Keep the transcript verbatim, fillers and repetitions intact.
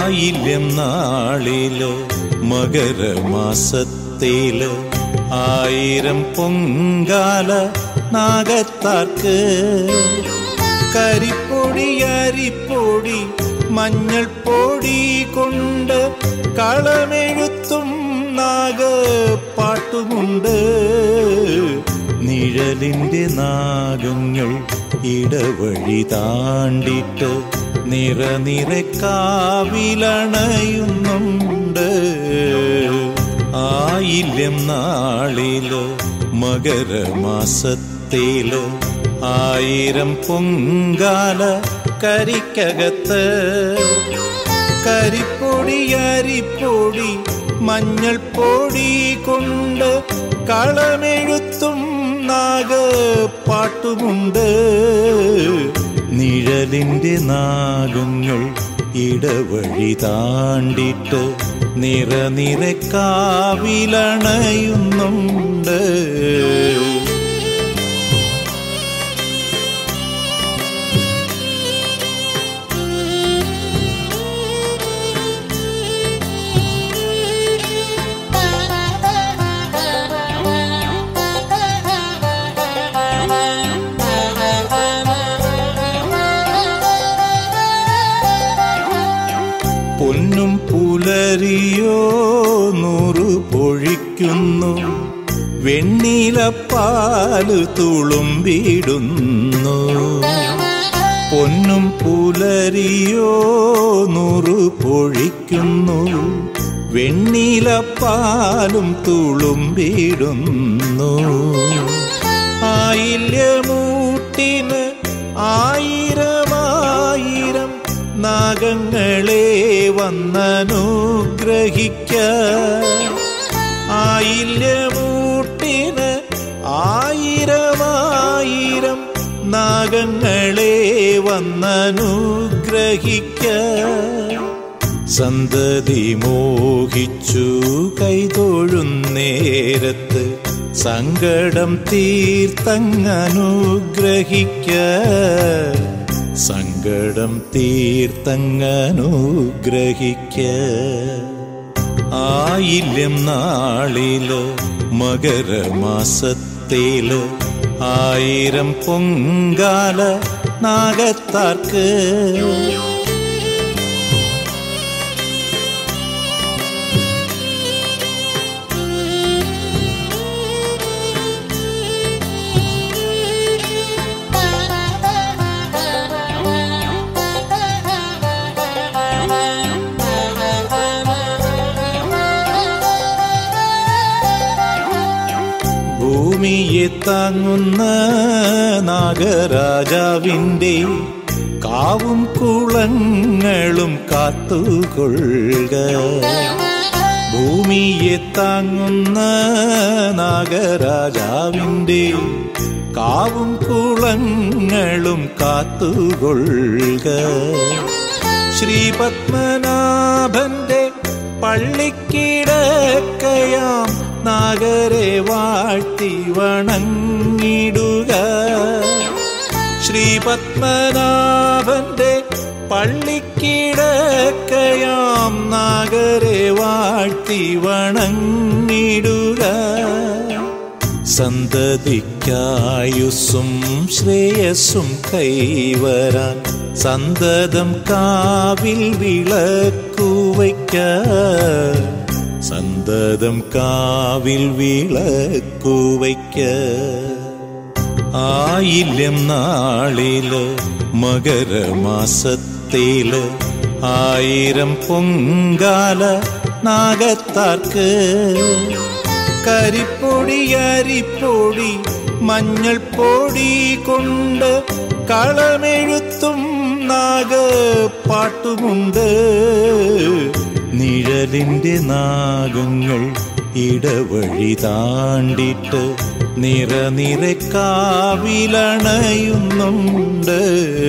ആയില്യം നാളില് മകരമാസത്തില് ആയിരം പൊങ്കാല നാഗത്താർക്ക് കരിപ്പൊടി അരിപ്പൊടി മഞ്ഞൾ പൊടി കൊണ്ട് കളമെഴുത്തും നാഗപ്പാട്ടുമുണ്ട്. നിഴലിൻ്റെ നാഗങ്ങൾ ഇടവഴി താണ്ടിട്ട് നിറനിറെ കാവിലണയുന്നുണ്ട്. ആയില്യം നാളില് മകരമാസത്തില് ആയിരം പൊങ്കാല കരിക്കകത്ത് കരിപ്പൊടി അരിപ്പൊടി മഞ്ഞൾ പൊടി കൊണ്ട് കളമെഴുത്തും നാഗപ്പാട്ടുമുണ്ട്. നിഴലിൻ്റെ നാഗങ്ങൾ ഇടവഴി താണ്ടിട്ട് നിറനിറെ കാവിലണയുന്നുണ്ട്. പൊന്നും പുലരിയോ നൂറു പൊഴിക്കുന്നു, വെണ്ണിലപ്പാല് തുളുമ്പിടുന്നു. പൊന്നും പുലരിയോ നൂറു പൊഴിക്കുന്നു, വെണ്ണിലപ്പാലും തുളുമ്പിടുന്നു. ആയില്യമൂട്ടിന് ആയിരമായിരം നാഗങ്ങളെ വന്നനുഗ്രഹിക്ക. ആയില്യമൂട്ടിന് ആയിരമായിരം നാഗങ്ങളെ വന്നനുഗ്രഹിക്ക. സന്തതി മോഹിച്ചു കൈതൊഴുന്നേരത്ത് സങ്കടം തീർത്തങ്ങനുഗ്രഹിക്ക. സങ്കടം തീർത്തങ്ങനുഗ്രഹിക്ക. ആയില്യം നാളില് മകരമാസത്തില് ആയിരം പൊങ്കാല നാഗത്താർക്ക് ഭൂമിയെ താങ്ങുന്ന നാഗരാജാവിൻ്റെ കാവും കുളങ്ങളും കാത്തുകൊള്ളുക. ഭൂമിയെ താങ്ങുന്ന നാഗരാജാവിൻ്റെ കാവും കുളങ്ങളും കാത്തുകൊള്ളുക. ശ്രീപത്മനാഭന്റെ പള്ളിക്കിടക്കയാം നാഗരെ വാഴ്ത്തി വണങ്ങിടുക. ശ്രീപത്മനാഭന്റെ പള്ളിക്കിടക്കയാം നാഗരെ വാഴ്ത്തി വണങ്ങിടുക. സന്തതിക്കായുസ്സും ശ്രേയസ്സും കൈവരാൻ സന്തതം കാവിൽ വിളക്കുവയ്ക്ക. സന്തതം കാവിൽ വിളക്കുവയ്ക്ക. ആയില്യം നാളില് മകരമാസത്തില് ആയിരം പൊങ്കാല നാഗത്താർക്ക് കരിപ്പൊടി അരിപ്പൊടി മഞ്ഞൾ പൊടി കൊണ്ട് കളമെഴുത്തും നാഗപ്പാട്ടുമുണ്ട്. നിഴലിൻ്റെ നാഗങ്ങൾ ഇടവഴി താണ്ടിട്ട് നിറനിറെ കാവിലണയുന്നുണ്ട്.